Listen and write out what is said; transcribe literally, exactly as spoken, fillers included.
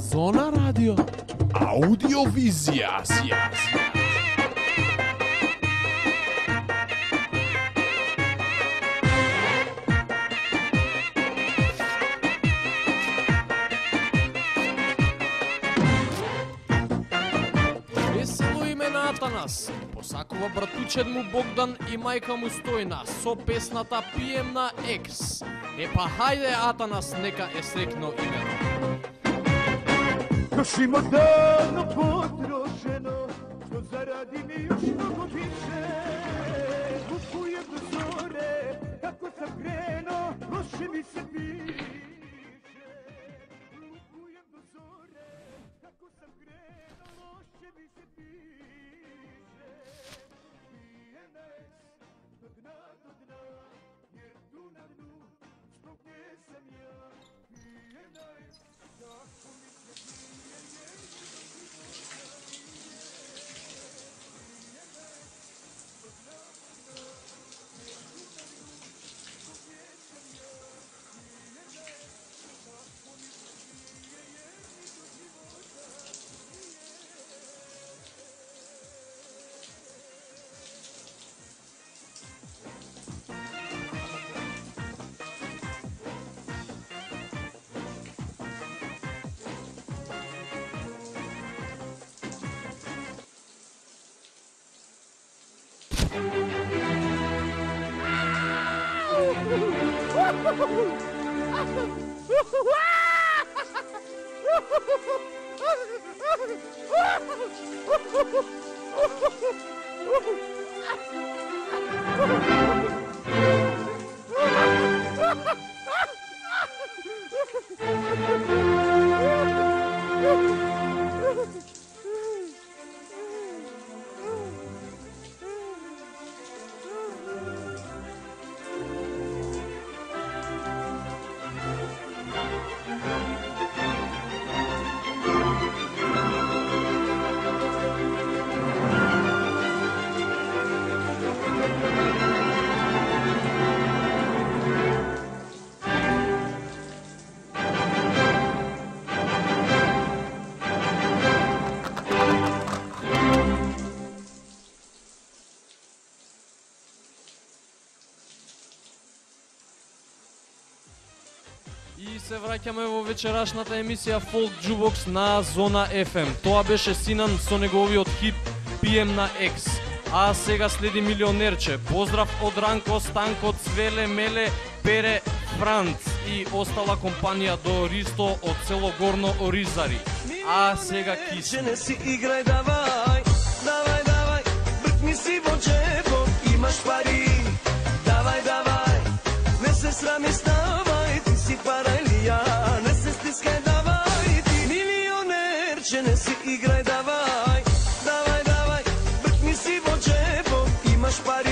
Зона радио. Аудиовизија. Весело име на Атанас. Посакува братучен му Богдан и мајка му Стојна со песната Пием на Екс. Епа хајде Атанас, нека е срекно имено. Još ima davno potrošeno, što zaradi mi još mnogo više. Kupujem do zore, kako sam krenuo, loše mi se piše. Kupujem do zore, kako sam krenuo, loše mi se piše. Pijem na es, do dna, do dna, jer tu na dnu, zbog nje sam ja. Pijem na es, tako mi se piše. И се враќаме во вечерашната емисија Folk Jukebox на Зона еф ем. Тоа беше Синан со неговиот хит Пием на Екс. А сега следи Милионерче. Поздрав од Ранко, Станко, Цвеле, Меле, Пере, Франц и остала компанија до Ристо од село Горно Оризари. А сега Кис. Не си играј, давај, давај, давај, бркни си во джебот, имаш пари. Давај, давај, не се срами, ставај, ти си пара или ја, не се стискај, давај ти. Милионерче, не си играј, давај, давај, давај, бркни си во джебот, имаш пари.